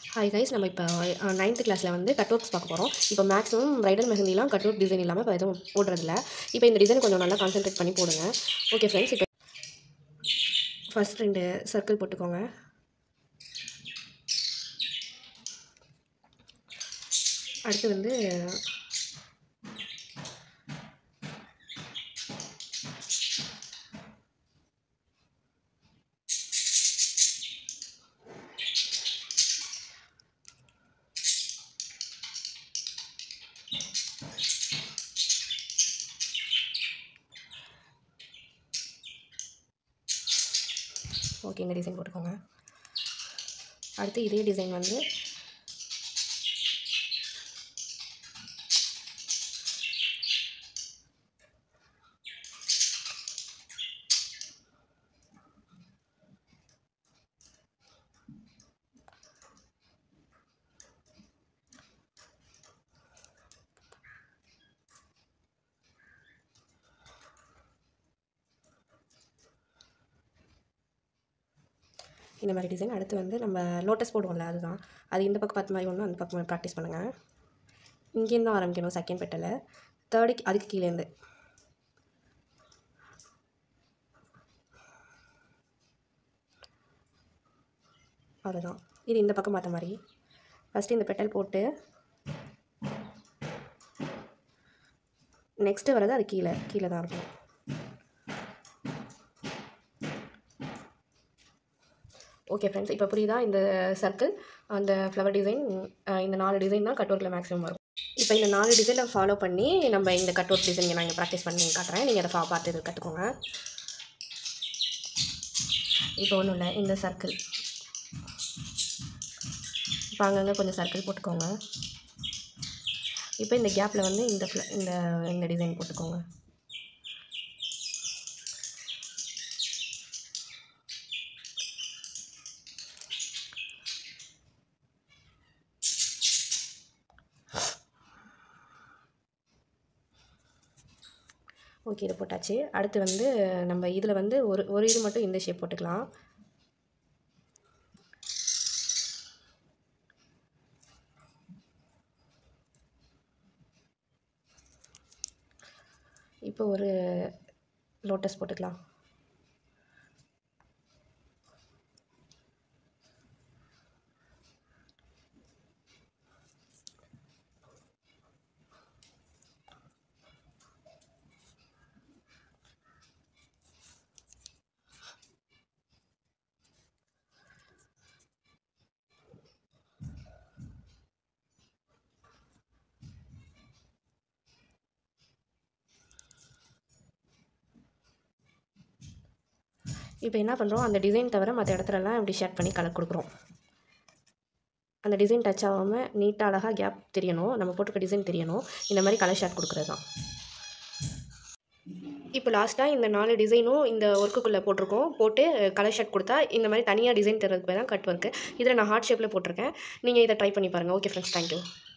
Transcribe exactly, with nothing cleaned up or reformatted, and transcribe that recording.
Hi guys, நம்ம இப்போ ninth கிளாஸில் வந்து கட்அவுட்ஸ் பார்க்க போகிறோம். இப்போ மேக்ஸிமம் ப்ரைடல் மெஹந்திலாம் கட்அவுட் டிசைன் இல்லாமல் இப்போ எதுவும் போடுறதில்ல. இப்போ இந்த டிசைன் கொஞ்சம் நல்லா கான்சென்ட்ரேட் பண்ணி போடுங்க. ஓகே ஃப்ரெண்ட்ஸ், இப்போ ஃபஸ்ட் ரெண்டு சர்க்கிள் போட்டுக்கோங்க. அடுத்து வந்து ஓகே இந்த டிசைன் போட்டுக்கோங்க. அடுத்து இதே டிசைன் வந்து இந்த மாதிரி டிசைன். அடுத்து வந்து நம்ம லோட்டஸ் போடுவோம்ல, அதுதான். அது இந்த பக்கம் பார்த்த மாதிரி ஒன்று, அந்த பக்கம் ப்ராக்டிஸ் பண்ணுங்கள். இங்கேருந்து ஆரம்பிக்கணும் செகண்ட் பெட்டலை, தேர்டுக்கு அதுக்கு கீழேருந்து. அவ்வளோதான். இது இந்த பக்கம் பார்த்த மாதிரி ஃபஸ்ட்டு இந்த பெட்டல் போட்டு நெக்ஸ்ட்டு வர்றது அது கீழே கீழே தான் இருக்கும். ஓகே ஃப்ரெண்ட்ஸ், இப்போ புரியுதா? இந்த சர்க்கிள், அந்த ஃப்ளவர் டிசைன், இந்த நாலு டிசைன் தான் கட் ஒர்க்கில் மேக்ஸிமம் வரும். இப்போ இந்த நாலு டிசைனை ஃபாலோ பண்ணி நம்ம இந்த கட் ஒர்க் டிசைன் நான் இங்கே ப்ராக்டிஸ் பண்ணி காட்டுறேன். நீங்கள் அதை ஃபா பார்த்து இது கற்றுக்கோங்க. இப்போ ஒன்றும் இல்லை, இந்த சர்க்கிள் இப்போ அங்கங்கே கொஞ்சம் சர்க்கிள் போட்டுக்கோங்க. இப்போ இந்த கேப்பில் வந்து இந்த ஃப்ள இந்த இந்த டிசைன் போட்டுக்கோங்க. ஓகே, இதை போட்டாச்சு. அடுத்து வந்து நம்ம இதில் வந்து ஒரு ஒரு இது மட்டும் இந்த ஷேப் போட்டுக்கலாம். இப்போ ஒரு லோட்டஸ் போட்டுக்கலாம். இப்போ என்ன பண்ணுறோம், அந்த டிசைன் தவிர மற்ற இடத்துலலாம் இப்படி ஷேட் பண்ணி கலர் கொடுக்குறோம். அந்த டிசைன் டச் ஆகாமல் நீட்டாக அழகாக கேப் தெரியணும், நம்ம போட்டிருக்க டிசைன் தெரியணும். இந்த மாதிரி கலர் ஷேட் கொடுக்குறது தான். இப்போ லாஸ்ட்டாக இந்த நாலு டிசைனும் இந்த ஒர்க்குக்குள்ளே போட்டிருக்கோம். போட்டு கலர் ஷேட் கொடுத்தா இந்த மாதிரி தனியாக டிசைன் தரதுக்கு போய் தான் கட் ஒர்க்கு. இதில் நான் ஹார்ட் ஷேப்பில் போட்டிருக்கேன். நீங்கள் இதை ட்ரை பண்ணி பாருங்கள். Okay friends, thank you.